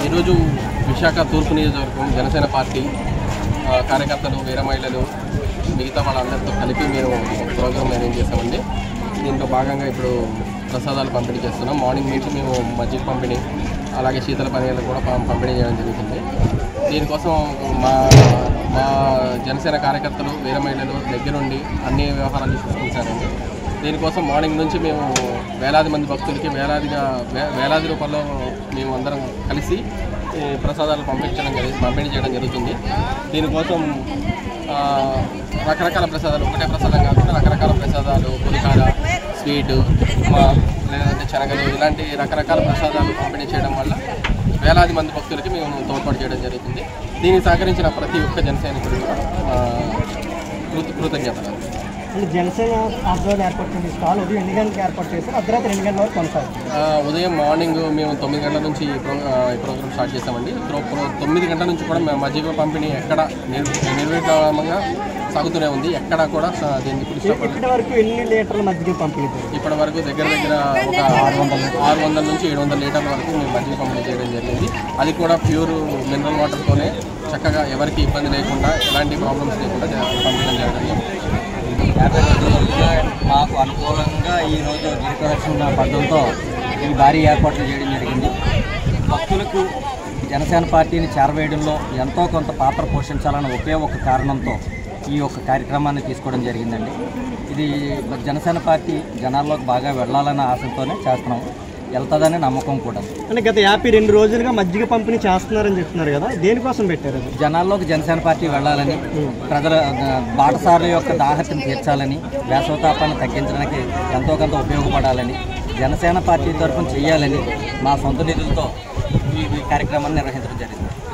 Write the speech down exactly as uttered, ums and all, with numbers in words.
ఈరోజు విశాఖ తూర్పు నియోజకవర్గం జనసేన పార్టీ కార్యకర్తలు, వీర మహిళలు, మిగతా వాళ్ళందరితో కలిపి మేము ప్రోగ్రామ్ అరేంజ్ చేస్తామండి. దీంట్లో భాగంగా ఇప్పుడు ప్రసాదాలు పంపిణీ చేస్తున్నాం. మార్నింగ్ నుంచి మేము మజ్జిగ పంపిణీ, అలాగే శీతల పానీయాలు కూడా పంపిణీ చేయడం జరుగుతుంది. దీనికోసం మా మా జనసేన కార్యకర్తలు, వీర మహిళలు దగ్గరుండి అన్ని వ్యవహారాలు చూసుకుంటారండి. దీనికోసం మార్నింగ్ నుంచి మేము వేలాది మంది భక్తులకి వేలాదిగా వేలాది రూపాయల్లో మేము అందరం కలిసి ప్రసాదాలు పంపించడం జరిగి పంపిణీ చేయడం జరుగుతుంది. దీనికోసం రకరకాల ప్రసాదాలు, ఒకటే ప్రసాదం కాకుండా రకరకాల ప్రసాదాలు, పులిహార, స్వీటు, ఉప్మా, లేదంటే శనగలు, ఇలాంటి రకరకాల ప్రసాదాలు పంపిణీ చేయడం వల్ల వేలాది మంది భక్తులకి మేము తోడ్పాటు చేయడం జరుగుతుంది. దీనికి సహకరించిన ప్రతి ఒక్క జనసైనికుడు కృత కృతజ్ఞతలు. జనసేన ఆధ్వర్యంలో ఏర్పాటు చేసిన స్టాల్ ఉదయం ఎన్ని గంటలకు ఏర్పాటు చేస్తారు, అర్ధరాత్రి ఎన్ని గంటల వరకు కొనసాగుతుంది? ఉదయం మార్నింగ్ మేము తొమ్మిది గంటల నుంచి ఈ ప్రో ఈ ప్రోగ్రామ్ స్టార్ట్ చేస్తామండి. తొమ్మిది గంటల నుంచి కూడా మేము మజ్జిగ పంపిణీ ఎక్కడ నిర్విఘ్నంగా సాగుతూనే ఉంది. ఎక్కడ కూడా దీన్ని ఇప్పటి వరకు ఎన్ని లీటర్ల మజ్జిగ పంపిణీ? ఇప్పటి వరకు దగ్గర దగ్గర ఒక ఆరు వందల ఆరు వందల నుంచి ఏడు వందల లీటర్ల వరకు మేము మజ్జిగ పంపిణీ చేయడం జరిగింది. అది కూడా ప్యూర్ మినరల్ వాటర్తోనే చక్కగా ఎవరికి ఇబ్బంది లేకుండా, ఎలాంటి ప్రాబ్లమ్స్ లేకుండా పంపిణీ చేయడం జరిగింది. యాభై రోజులుగా మాకు అనుకూలంగా ఈరోజు గిరిప్రదక్షిణ పద్ధతితో ఈ భారీ ఏర్పాట్లు చేయడం జరిగింది. భక్తులకు జనసేన పార్టీని చేరవేయడంలో ఎంతో కొంత పాత్ర పోషించాలన్న ఒకే ఒక కారణంతో ఈ యొక్క కార్యక్రమాన్ని తీసుకోవడం జరిగిందండి. ఇది జనసేన పార్టీ జనాల్లోకి బాగా వెళ్ళాలన్న ఆశతోనే చేస్తున్నాం. వెళ్తుందనే నమ్మకం కూడా. అంటే గత యాభై రెండు రోజులుగా మజ్జిగ పంపిణీ చేస్తున్నారని చెప్తున్నారు కదా, దేనికోసం పెట్టారు? జనాల్లోకి జనసేన పార్టీ వెళ్ళాలని, ప్రజల బాటసారుల యొక్క దాహత్యం తీర్చాలని, వేసవతాపాన్ని తగ్గించడానికి ఎంతో కొంత ఉపయోగపడాలని, జనసేన పార్టీ తరఫున చేయాలని మా సొంత నిధులతో ఈ కార్యక్రమాన్ని నిర్వహించడం జరిగింది.